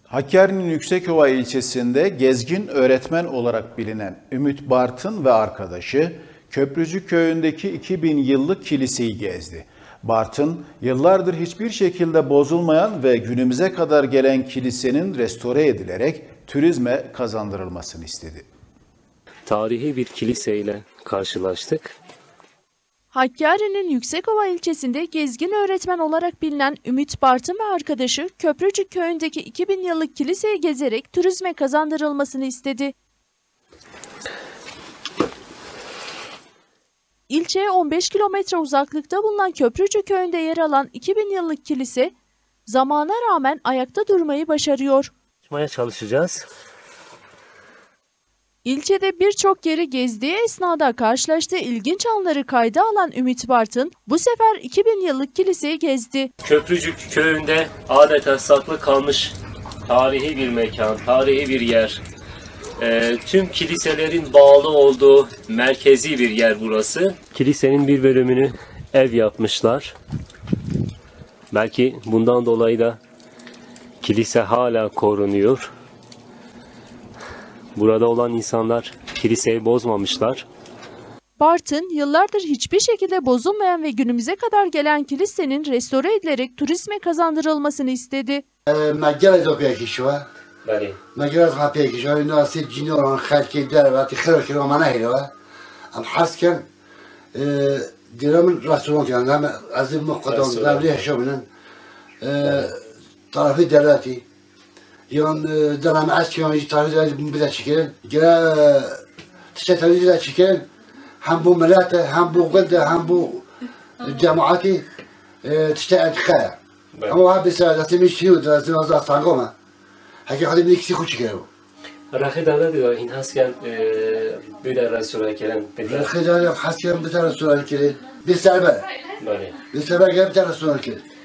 Hakkari'nin Yüksekova ilçesinde gezgin öğretmen olarak bilinen Ümit Bartın ve arkadaşı Köprücük köyündeki 2000 yıllık kiliseyi gezdi. Bartın, yıllardır hiçbir şekilde bozulmayan ve günümüze kadar gelen kilisenin restore edilerek turizme kazandırılmasını istedi. Tarihi bir kiliseyle karşılaştık. Hakkari'nin Yüksekova ilçesinde gezgin öğretmen olarak bilinen Ümit Bartın ve arkadaşı Köprücük köyündeki 2000 yıllık kiliseyi gezerek turizme kazandırılmasını istedi. İlçeye 15 kilometre uzaklıkta bulunan Köprücük köyünde yer alan 2000 yıllık kilise zamana rağmen ayakta durmayı başarıyor. Çalışacağız. İlçede birçok yeri gezdiği esnada karşılaştığı ilginç anları kayda alan Ümit Bartın bu sefer 2000 yıllık kiliseyi gezdi. Köprücük köyünde adeta saklı kalmış tarihi bir mekan, tarihi bir yer. Tüm kiliselerin bağlı olduğu merkezi bir yer burası. Kilisenin bir bölümünü ev yapmışlar. Belki bundan dolayı da kilise hala korunuyor. Burada olan insanlar kiliseyi bozmamışlar. Bartın, yıllardır hiçbir şekilde bozulmayan ve günümüze kadar gelen kilisenin restore edilerek turizme kazandırılmasını istedi. Bəli. مجرد خابيه كشوي الناس جنور عن خالك الدار بعد خير كلام ما نهيله أم حسكن درام الرسولان يعني هم عزيز مقدم داريه شو منن طرفي دلاتي يوم درام عسكر يوم يجي طرفي دلاتي بدأ شكل جرا تشتغل بدأ شكل هم بو ملاته هم بو قلده هم بو جماعتي تشتغل خير أما هذا بس لازم يشيو لازم أزار صانقومه هكذا خدي من يكسي خوش كيرو. رخي دانا ديو إن هاسكن بيدا رسولة كلام. رخي دانا حاسكن بتاع رسولة كلام. بيسالبه. بله. بيسالبه جاب بتاع رسولة كلام.